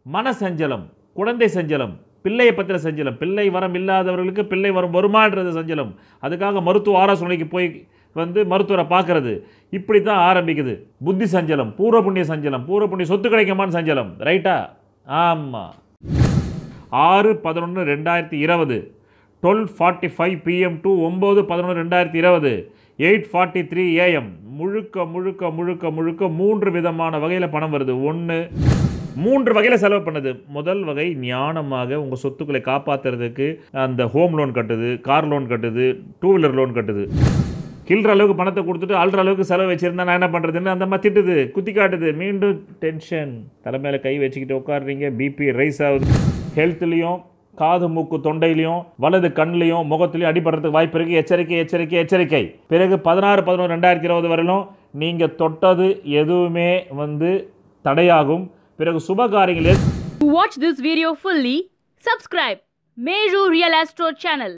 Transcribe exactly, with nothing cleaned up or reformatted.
மன சஞ்சலம், குழந்தை சஞ்சலம், பிள்ளையை பற்றின சஞ்சலம், பிள்ளை வரம் இல்லாதவர்களுக்கு பிள்ளை வரம் வருமானது சஞ்சலம், அதுக்காக மருத்துவ ஆலோசனைக்கு போய் வந்து மருத்துவரை பார்க்கறது, இப்படி தான் ஆரம்பிக்குது. புத்தி சஞ்சலம், பூர்வ புண்ணிய சஞ்சலம், பூர்வ புண்ணிய சொத்து கிடைக்குமான்னு சஞ்சலம், ரைட்டா? ஆமாம். ஆறு பதினொன்று ரெண்டாயிரத்தி இருபது twelve forty five PM to ஒம்பது பதினொன்று ரெண்டாயிரத்தி இருபது எயிட் ஃபார்ட்டி த்ரீ ஏஎம் முழுக்க முழுக்க முழுக்க முழுக்க மூன்று விதமான வகையில் பணம் வருது. ஒன்று, மூன்று வகையில் செலவு பண்ணுது. முதல் வகை ஞானமாக உங்கள் சொத்துக்களை காப்பாற்றுறதுக்கு அந்த ஹோம் லோன் கட்டுது, கார் லோன் கட்டுது, டூ வீலர் லோன் கட்டுது. கிள்ற அளவுக்கு பணத்தை கொடுத்துட்டு அல்ற அளவுக்கு செலவு வச்சுருந்தா நான் என்ன பண்ணுறதுன்னு அந்த மாதிரி திட்டுது, குத்தி காட்டுது. மீண்டும் டென்ஷன், தலைமையில் கை வச்சுக்கிட்டு உட்காடுறீங்க, பிபி ரைஸ் ஆகுது. ஹெல்த்லேயும் காது மூக்கு தொண்டையிலையும் வலது கண்ணிலையும் முகத்துலையும் அடிபடுறதுக்கு வாய்ப்பு இருக்குது. எச்சரிக்கை எச்சரிக்கை எச்சரிக்கை. பிறகு பதினாறு பதினொன்று ரெண்டாயிரத்தி இருபது வரையிலும் நீங்கள் தொட்டது எதுவுமே வந்து தடையாகும். பிறகு சுபகாரியங்களே. To watch this video fully, subscribe Mehro Real Astro channel.